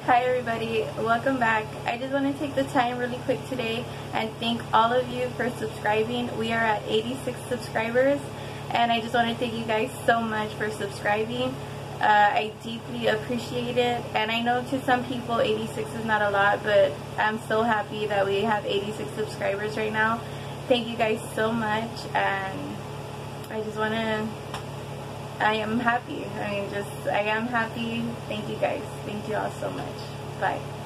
Hi everybody, welcome back. I just want to take the time really quick today and thank all of you for subscribing. We are at 86 subscribers and I just want to thank you guys so much for subscribing. I deeply appreciate it, and I know to some people 86 is not a lot, but I'm so happy that we have 86 subscribers right now. Thank you guys so much, and I am happy. I am happy. Thank you guys. Thank you all so much. Bye.